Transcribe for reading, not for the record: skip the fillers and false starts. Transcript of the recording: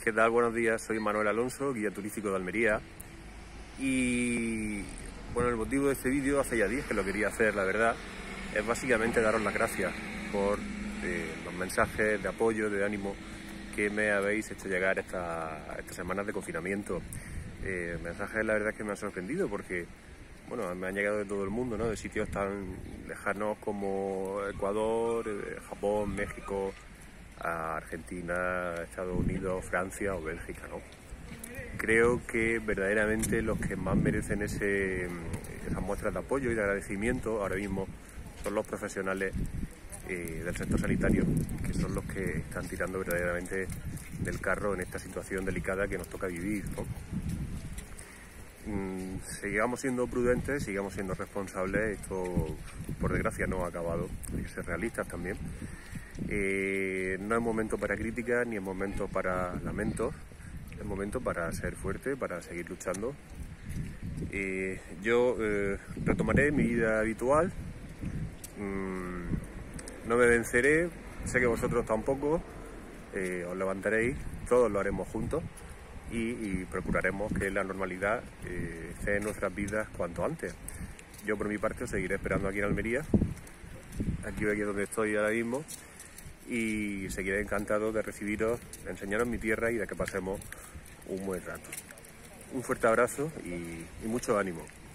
¿Qué tal? Buenos días, soy Manuel Alonso, guía turístico de Almería. Y bueno, el motivo de este vídeo, hace ya días que lo quería hacer, la verdad, es básicamente daros las gracias por los mensajes de apoyo, de ánimo que me habéis hecho llegar estas semanas de confinamiento. Mensajes, la verdad, que me han sorprendido porque bueno, me han llegado de todo el mundo, ¿no? De sitios tan lejanos como Ecuador, Japón, México, a Argentina, Estados Unidos, Francia o Bélgica, ¿no? Creo que verdaderamente los que más merecen esas muestras de apoyo y de agradecimiento ahora mismo son los profesionales del sector sanitario, que son los que están tirando verdaderamente del carro en esta situación delicada que nos toca vivir, ¿no? Sigamos siendo prudentes, sigamos siendo responsables. Esto, por desgracia, no ha acabado. Hay que ser realistas también. No es momento para críticas ni es momento para lamentos. Es momento para ser fuerte, para seguir luchando. Yo retomaré mi vida habitual. No me venceré. Sé que vosotros tampoco. Os levantaréis. Todos lo haremos juntos. Y procuraremos que la normalidad esté en nuestras vidas cuanto antes. Yo por mi parte os seguiré esperando aquí en Almería, aquí donde estoy ahora mismo, y seguiré encantado de recibiros, de enseñaros mi tierra y de que pasemos un buen rato. Un fuerte abrazo y mucho ánimo.